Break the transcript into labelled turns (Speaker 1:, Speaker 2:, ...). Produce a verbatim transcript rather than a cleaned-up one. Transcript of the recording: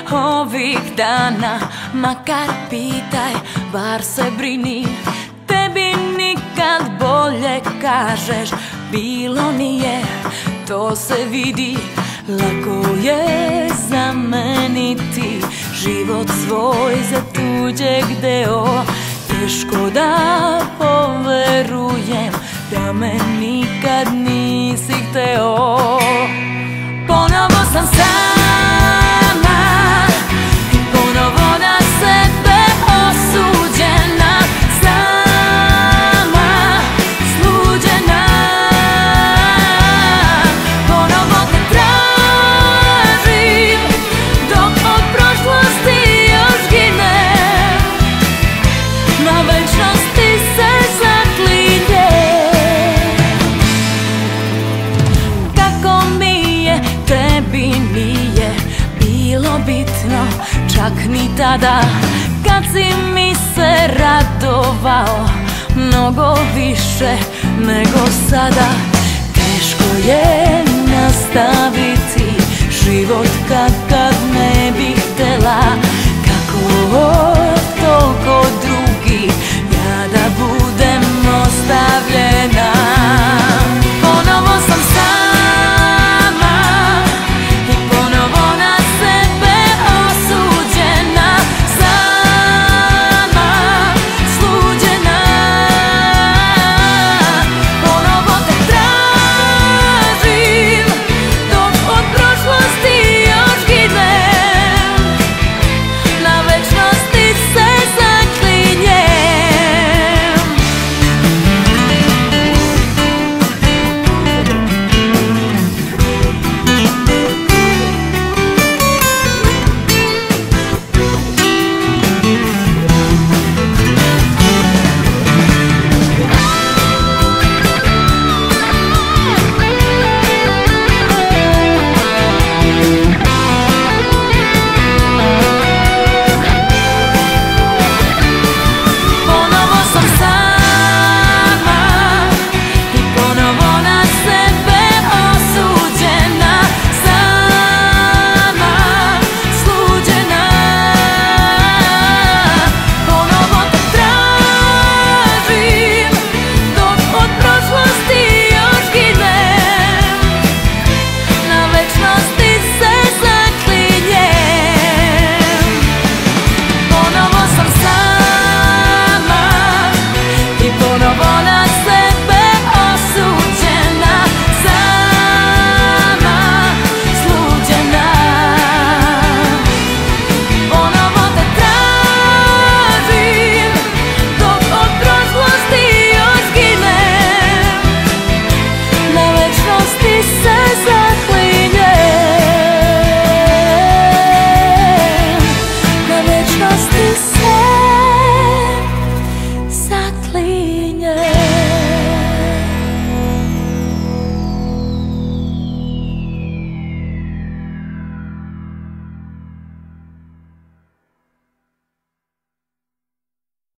Speaker 1: ovih dana, makar pitaj, bar se brini. Tebi nikad bolje kažeš, bilo nije, to se vidi. Lako je zameniti život svoj za tuđeg deo. Teško da poverujem da me nikad nisi hteo. Ponovo sam sama i ponovo na sebe osuđena, sama, sluđena. Ponovo te tražim dok od prošlosti još ginem, na večnosti se zaklinjem. Kako mi je, tebi nije bilo bitno, čak ni tada kad si mi se radovao mnogo više nego sada. Teško je nastaviti